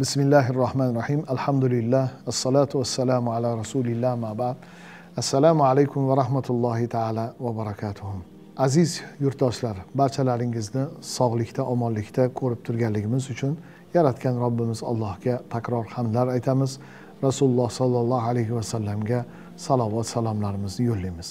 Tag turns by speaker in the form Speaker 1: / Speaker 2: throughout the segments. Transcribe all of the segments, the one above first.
Speaker 1: Bismillahirrahmanirrahim. Alhamdulillah. Assalatu vassalamu ala rasulillah ma ba'd. Assalomu alaykum va rahmatullohi ta'ala va barakatuh. Aziz yurtdoshlar, barchalaringizni sog'likda, omonlikda ko'rib turganligimiz uchun yaratgan Robbimiz Allohga takror hamdlar aytamiz. Rasululloh sallallohu alayhi va sallamga salovat salomlarimizni yo'llaymiz.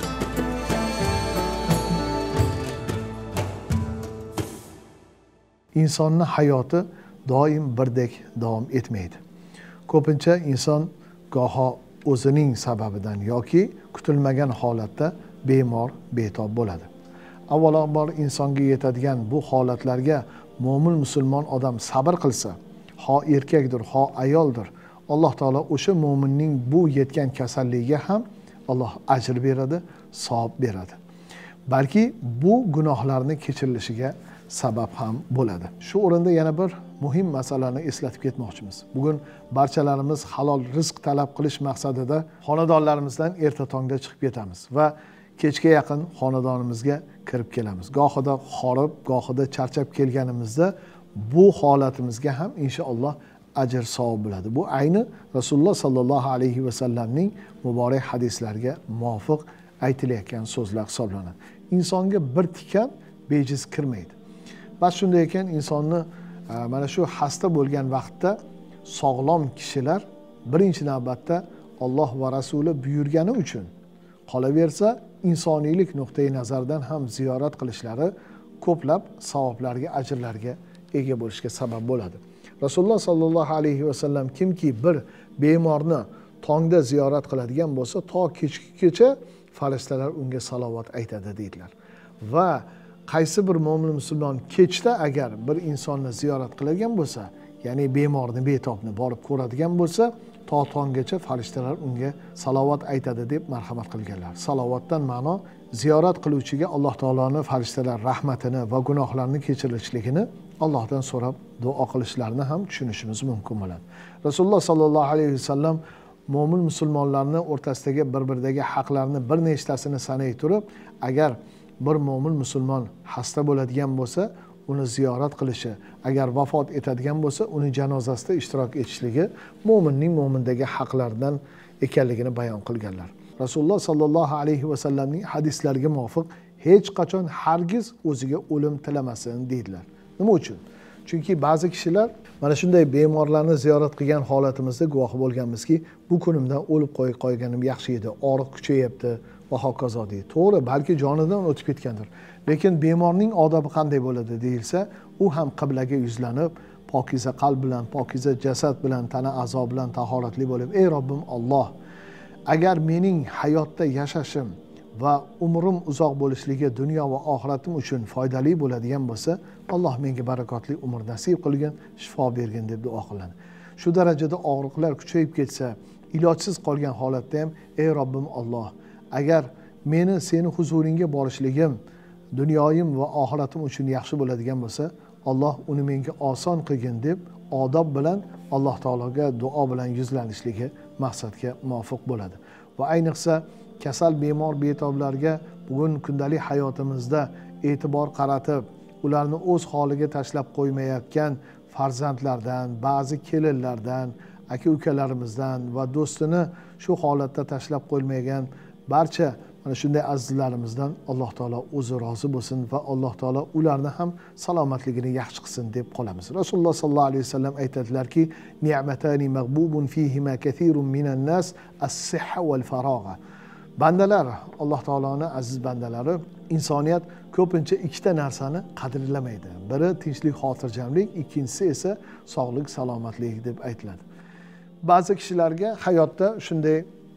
Speaker 1: Insonning hayoti doim birdek davom etmaydi. Ko'pincha inson goho o'zining sababidan yoki kutilmagan holatda bemor, betob bo'ladi. Avvalambor insonga yetadigan bu holatlarga mo'min musulmon odam sabr qilsa, ho erkakdir, ho ayoldir, Alloh taolo o'sha mo'minning bu yetgan kasalligiga ham Alloh ajr beradi, savob beradi. Balki bu gunohlarni kechirilishiga sabab ham bo'ladi. Shu o'rinda yana bir muhim masalani eslatib ketmoqchimiz. Bugun barchalarimiz halol rizq talab qilish maqsadida xonadonlarimizdan erta tongda chiqib ketamiz va kechga yaqin xonadonimizga kirib kelamiz. Gohida horib, gohida charchab kelganimizda bu holatimizga ham inshaalloh ajr savob bo'ladi. Bu ayni Rasululloh sallallohu alayhi va sallamning muborak hadislariga muvofiq aytilayotgan so'zlar hisoblanadi. Insonga bir tikan bejiz kirmaydi. Bas shunday ekan insonni mana shu xasta bo'lgan vaqtda sog'lom kishilar birinchi navbatda Alloh va Rasuli buyurgani uchun qolaversa insoniylik nuqtai nazaridan ham ziyorat qilishlari ko'plab savoblarga, ajrlarga ega bo'lishga sabab bo'ladi. Rasululloh sallallohu alayhi va sallam kimki bir bemorni tongda ziyorat qiladigan bo'lsa, to kechgacha farishtalar unga salovat aytadi deydilar. Va qaysi bir mo'min musulmon kechda agar bir insonni ziyorat qiladigan bo'lsa, ya'ni bemorni, betobni borib ko'radigan bo'lsa, to tonggacha farishtalar unga salovat aytadi deb marhamat qilganlar. Salovatdan ma'no ziyorat qiluvchiga Alloh taoloning farishtalar rahmatini va gunohlarni kechirilishligini Allohdan so'rab duo qilishlarini ham tushunishimiz mumkin bo'ladi. Rasululloh sallallohu alayhi vasallam mo'min musulmonlarni o'rtasidagi bir-biridagi haqlarni bir nechtasini sanay turib, agar bir mo'min musulmon xasta bo'ladigan bo'lsa, uni ziyorat qilishi, agar vafot etadigan bo'lsa, uni janozasida ishtirok etishligi mo'minning mo'mindagi haqlardan ekanligini bayon qilganlar. Rasululloh sallallohu alayhi va sallamning hadislariga muvofiq hech qachon hargiz o'ziga o'lim tilamasin deydilar. Nima uchun? Chunki ba'zi kishilar mana shunday bemorlarni ziyorat qilgan holatimizda guvoh bo'lganmizki, bu kunimdan o'lib qo'yganim yaxshi edi, og'riq kuchayapti va hokazo deydi. To'g'ri, balki jonidan o'tib ketgandir. Lekin bemorning odobi qanday bo'ladi deyilsa, u ham qiblaga yuzlanib, pokiza qalb bilan, pokiza jasad bilan, tana a'zo bilan tahoratli bo'lib, ey Robbim Alloh, agar mening hayotda yashashim va umrim uzoq bo'lishligi dunyo va oxiratim uchun foydali bo'ladigan bo'lsa, Alloh menga barakotli umr nasib qilgin, shifo bergin deb duo qiladi. Shu darajada og'riqlar kuchayib ketsa, ilojsiz qolgan holatda ham, ey Robbim Alloh, agar meni seni huzuringga borishligim dunyoyim va oxiratim uchun yaxshi bo'ladigan bo'lsa, Alloh uni menga oson qilgin deb odob bilan Alloh taologa duo bilan yuzlanishligi maqsadga muvofiq bo'ladi. Va ayniqsa kasal bemor betoblarga bugun kundalik hayotimizda e'tibor qaratib, ularni o'z holiga tashlab qo'ymayotgan farzandlardan, ba'zi kelinlardan, aka-ukalarimizdan va do'stini shu holatda tashlab qo'ymagan barcha mana shunday azizlarimizdan Alloh taolo o'zi rozi bo'lsin va Alloh taolo ularni ham salomatligini yaxshi qilsin deb qolamiz. Rasululloh sallallohu alayhi vasallam aytadilarki, ni'matani maghbubun fihima kathirun minan nas as-sihha wal faragha. Bandalar, Alloh taoloning aziz bandalari, insoniyat ko'pincha ikkita narsani qadrlamaydi. Biri tinchlik, xotirjamlik, ikkinchisi esa sog'lik, salomatlik deb aytiladi. Ba'zi kishilarga hayotda shunday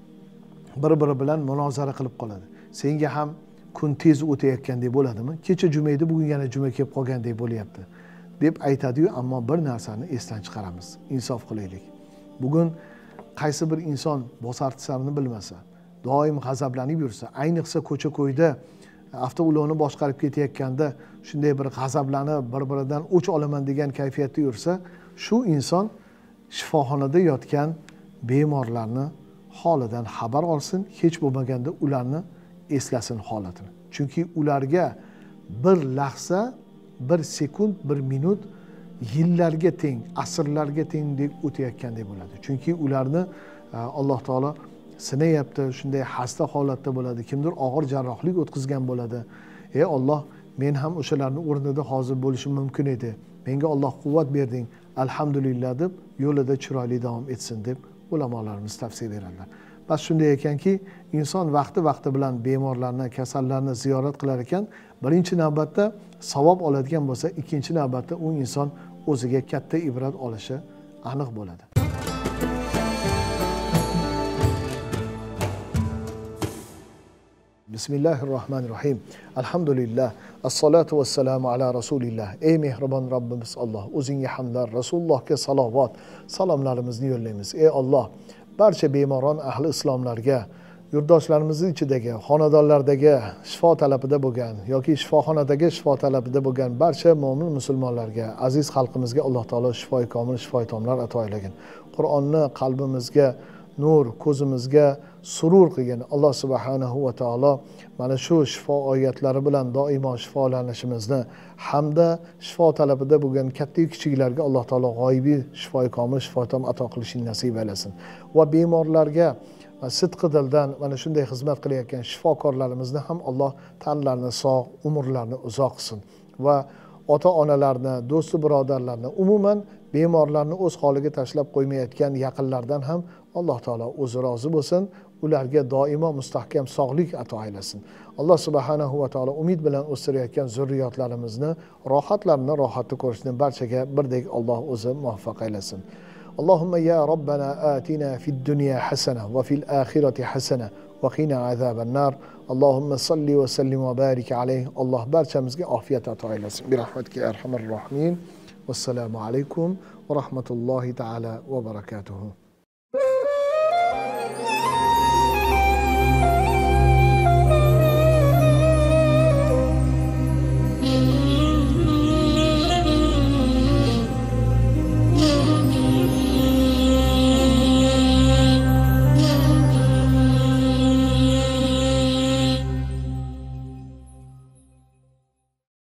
Speaker 1: bir-biri bilan munozara qilib qoladi. Senga ham kun tez o'tayotgandek bo'ladimi? Kecha juma edi, bugun yana juma kelib qolgandek bo'lyapti deb aytadi-yu, ammo bir narsani esdan chiqaramiz. Insof qilaylik. Bugun qaysi bir inson bosartisarini bilmasa, doim g'azablanib yursa, ayniqsa ko'cha-ko'yda avtoulovni boshqarib ketayotganda shunday bir g'azablanib, bir-biridan o'ch olaman degan kayfiyatda yursa, shu inson shifoxonada yotgan bemorlarni holidan xabar olsin, hech bo'lmaganda ularni eslasin holatini. Chunki ularga bir lahza, bir sekund, bir minut yillarga teng, asrlarga tengdek o'tayotgandek bo'ladi. Chunki ularni Alloh taolo sinayapti, shunday xasta holatda bo'ladi, kimdir og'ir jarrohlik o'tkazgan bo'ladi. Ey Alloh, men ham o'shalarning o'rnida hozir bo'lishim mumkin edi. Menga Alloh quvvat berding, alhamdulillah deb yo'lida chiroyli davom etsin deb ulamolarimiz tavsiya beradilar. Bas shunday ekanki, inson vaqti bilan bemorlarni, kasallarni ziyorat qilar ekan, birinchi navbatda savob oladigan bo'lsa, ikkinchi navbatda u inson o'ziga katta ibrat olishi aniq bo'ladi. Bismillahirrohmanirrohim. Alhamdulillah. Assalatu vassalamu ala rasulillah. Ey mehribon Robbimiz Alloh, o'zingga hamdlar, Rasulullohga salovat, salomlarimizni yo'llaymiz. Ey Alloh, barcha bemoron ahli islomlarga, yurtdoshlarimizning ichidagi, xonadonlardagi shifo talabida bo'lgan yoki shifoxonadagi shifo talabida bo'lgan barcha mo'min musulmonlarga, aziz xalqimizga Alloh taolo shifoi komil, shifoi tomlar ato aylagin. Qur'onni qalbimizga nur, ko'zimizga surur qilgin. Alloh subhanahu va taolo mana shu shifo oyatlari bilan doimo shifolanishimizni hamda shifo talabida bo'lgan katta kichiklarga Alloh taolo g'oyibiy shifoi komil, shifoi tom ato qilishini nasib aylasin. Va bemorlarga sidqi dildan mana shunday xizmat qilayotgan shifokorlarimizni ham Alloh tanlarini sog', umrlarini uzoq qilsin va ota-onalarni, do'st birodarlarni, umuman bemorlarni o'z holiga tashlab qo'ymayotgan yaqinlardan ham Alloh taolo o'zi rozi bo'lsin, ularga doimo mustahkam sog'lik ato aylasin. Alloh subhanahu va taolo umid bilan o'stirayotgan zurriyotlarimizni rohatlarini rohatni ko'rishni barchaga birdek Alloh o'zi muvaffaq aylasin. Allahumma ya Rabbana atina fid dunya hasana va fil akhirati hasana va qina azaban nar. Allahumma salli va sallim va barik alayhi. Alloh barchamizga ofiyat ato aylasin. Bi rahmatika ya arhamar rohimin. Vassalamu alaykum va rahmatullohi ta'ala va barakatuh.